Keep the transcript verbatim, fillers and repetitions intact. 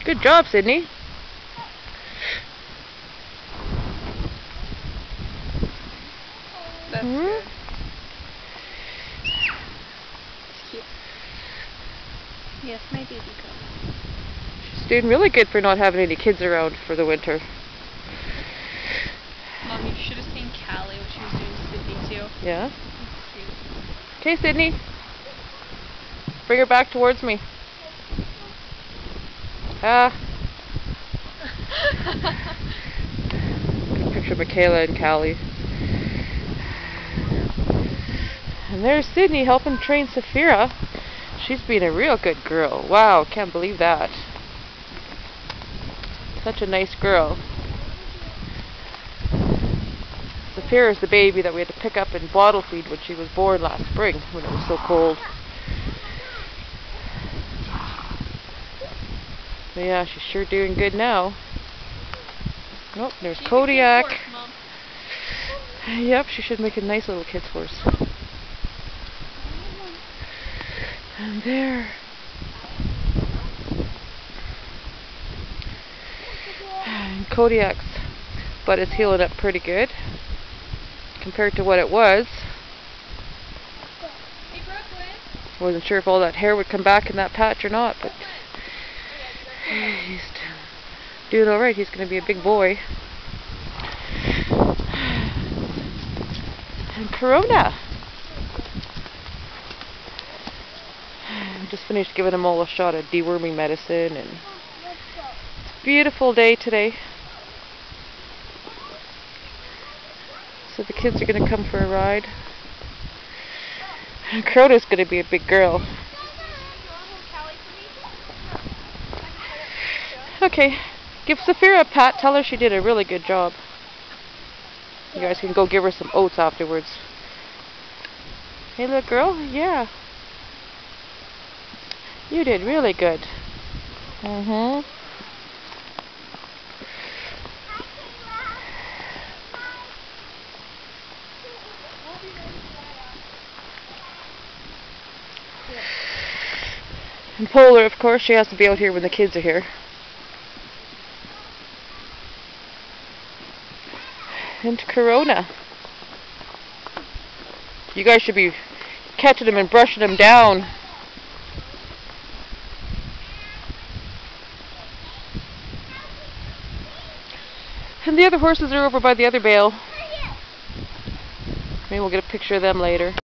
Good job, Sydney. That's Hmm? good. It's cute. Yes, my baby girl. She's doing really good for not having any kids around for the winter. Mom, you should have seen Callie when she was doing Sydney too. Yeah? It's cute. Okay, Sydney. Bring her back towards me. Ah. Picture of Michaela and Callie. And there's Sydney helping train Saphira. She's been a real good girl. Wow, can't believe that. Such a nice girl. Saphira is the baby that we had to pick up and bottle feed when she was born last spring when it was so cold. But yeah, she's sure doing good now. Oh, there's She's Kodiak. a kid's horse, Mom. Yep, she should make a nice little kid's horse. And there. And Kodiak's butt is healing up pretty good compared to what it was. Hey, Brooklyn. Wasn't sure if all that hair would come back in that patch or not, but he's doing alright. He's going to be a big boy. And Corona. Just finished giving him all a shot of deworming medicine, and it's a beautiful day today. So the kids are going to come for a ride. And Corona's going to be a big girl. Okay, give Saphira a pat. Tell her she did a really good job. You guys can go give her some oats afterwards. Hey, little girl? Yeah. You did really good. Mm-hmm. And Polar, of course, she has to be out here when the kids are here. And Corona. You guys should be catching them and brushing them down. And the other horses are over by the other bale. Maybe we'll get a picture of them later.